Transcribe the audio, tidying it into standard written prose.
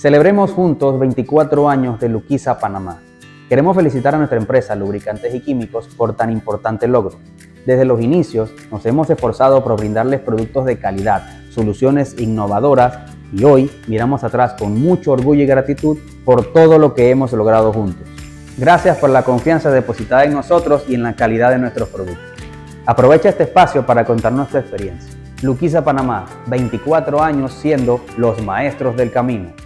Celebremos juntos 24 años de Luquisa Panamá. Queremos felicitar a nuestra empresa Lubricantes y Químicos por tan importante logro. Desde los inicios nos hemos esforzado por brindarles productos de calidad, soluciones innovadoras y hoy miramos atrás con mucho orgullo y gratitud por todo lo que hemos logrado juntos. Gracias por la confianza depositada en nosotros y en la calidad de nuestros productos. Aprovecha este espacio para contarnos tu experiencia. Luquisa Panamá, 24 años siendo los maestros del camino.